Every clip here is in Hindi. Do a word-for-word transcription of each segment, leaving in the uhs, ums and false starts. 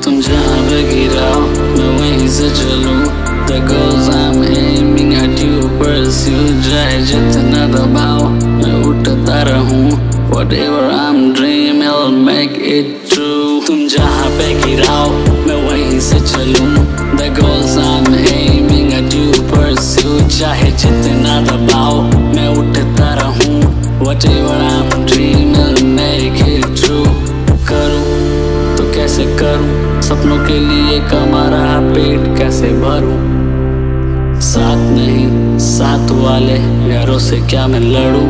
तुम जहाँ पे गिराओ मैं वहीं से चलूं। The goals I'm aiming at you pursue, चाहे जितना दबाओ मैं उठता रहूं। Whatever I'm dreaming I'll make it true। तुम जहाँ पे गिराओ मैं वहीं से चलूं। The goals I'm aiming at you pursue, चाहे जितना दबाओ मैं उठता रहूं। Whatever I'm dreaming I'll make it true। करूं तो कैसे करूं, सपनों के लिए कमा रहा पेट कैसे भरूं। साथ नहीं साथ वाले यारों से क्या मैं लड़ूं।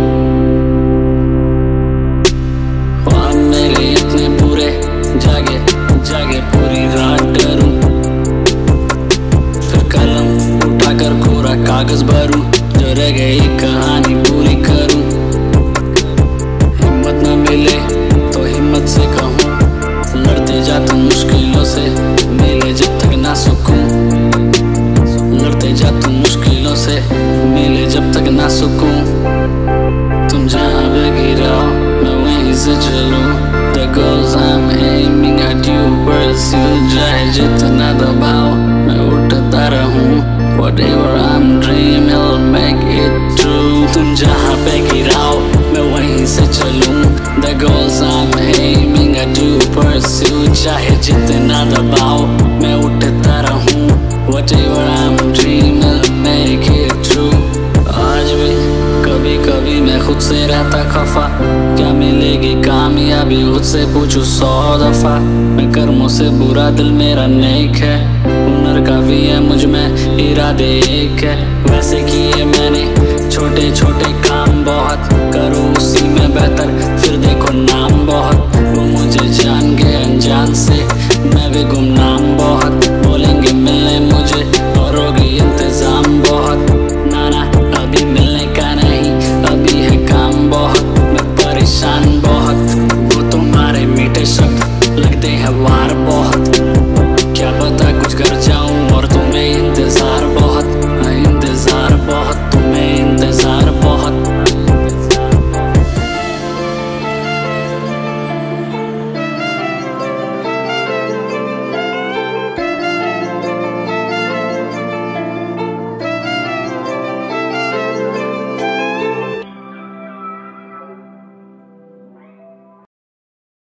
ख्वाब मेरे इतने बुरे जागे जागे पूरी रात डरूं। फिर कलम उठाकर कोरा कागज भरूं, जो रह गई कहानी पूरी करूं। हिम्मत न मिले तो हिम्मत से कहूं, लड़ते जाता मुश्किलों से मिले जब तक ना सुकून। लड़ते जाता मुश्किलों से मिले जब तक ना सुकून। तुम जहाँ पे गिराओ मैं वहीं से चलूं। The goals I'm aiming at you pursue, चाहे जितना दबाओ मैं उठता रहूं। Whatever I'm dreaming I'll make it true। तुम जहाँ पे गिराओ मैं वहीं से चलूं। The goals I'm aiming at you pursue, चाहे जितना दबाओ मैं उठता रहूं। Whatever I'm dreaming I'll make it true। आज भी कभी कभी मैं खुद से रहता खफा, क्या मिलेगी कामयाबी खुद से पूछूं सौ दफा। मैं कर्मों से बुरा दिल मेरा नेक है, हुनर काफी है मुझ में इरादे एक है। वैसे किए मैंने छोटे छोटे काम बहुत, करो उसी में बेहतर फिर देखो नाम